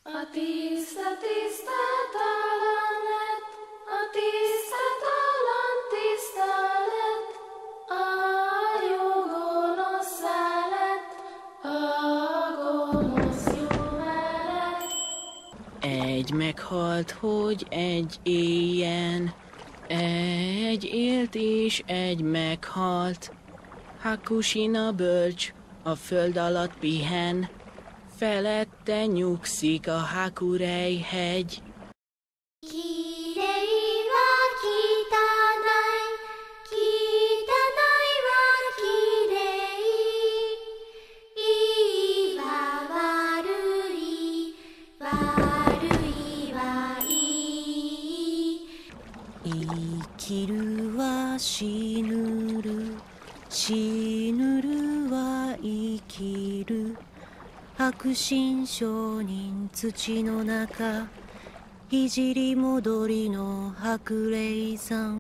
A tiszta tisztátalan lett, a tisztátalan tiszta lett, a jó gonoszá lett, a gonosz jóvá lett. Egy meghalt, hogy egy éljen, egy élt és egy meghalt. Hakusina bölcs a föld alatt pihen, felette nyugszik a Hakurei hegy. Kirei wa kitanai, kitanai wa kirei. Ii wa warui, warui wa ii. Ikiru wa shinuru, shinuru wa ikiru. 白心上人土の中、いじり戻りの白霊さん。